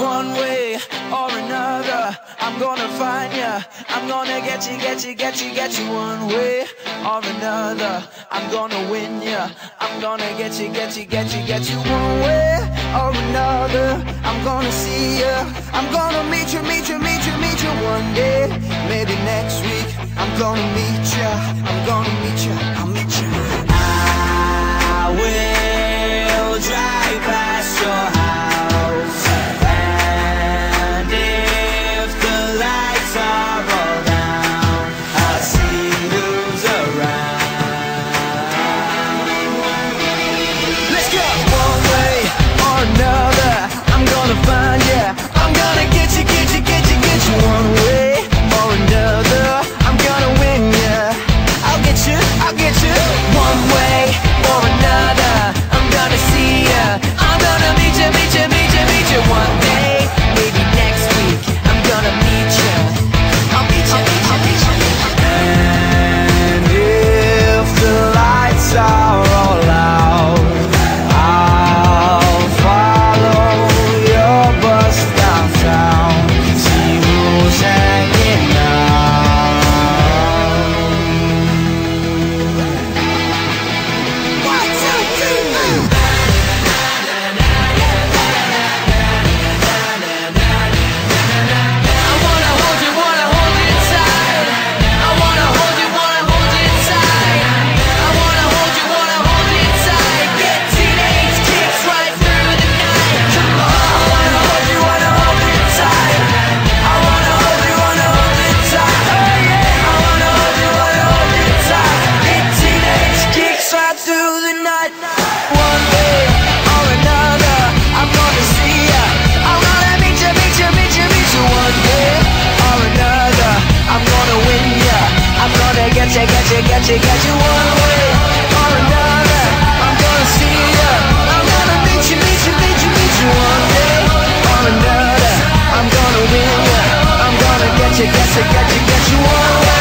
One way or another, I'm gonna find ya. I'm gonna get you, get you, get you, get you. One way or another, I'm gonna win ya. I'm gonna get you, get you, get you, get you. One way or another, I'm gonna see ya. I'm gonna meet you, meet you, meet you, meet you one day. Maybe next week, I'm gonna meet ya. I'm gonna meet ya, I'll meet ya. I will drive past your house, and if the lights are all down, I'll see who's around. Let's go! One way or another, I'm gonna find ya. I'm gonna get you, get you, get you, get you. One way or another, I'm gonna win ya. I'll get you, I'll get you. One way or another, I'm gonna see ya. I'm gonna meet you, meet you, meet you, meet you one day. Maybe next week, I'm gonna meet you. I'll meet you, meet you, meet you, meet you. And if the lights are all out, I'll follow your bus downtown, see who's hanging out. 1, 2, 3, 4. I wanna hold you tight. I wanna hold you tight. I wanna hold you tight. Get teenage kicks right through the night. Come on. I wanna hold you tight. I wanna hold you tight. Oh yeah. I wanna hold you tight. Get teenage kicks right through the night. One way or another, I'm gonna see ya. I'm gonna meet you, meet you, meet you, meet you. One way or another, I'm gonna win ya. I'm gonna get you, get you, get you, get you. One way or another, I'm gonna see ya. I'm gonna meet you, meet you, meet you, meet you. One day or another, I'm gonna win ya. I'm gonna get you, get you, get you, get you. One way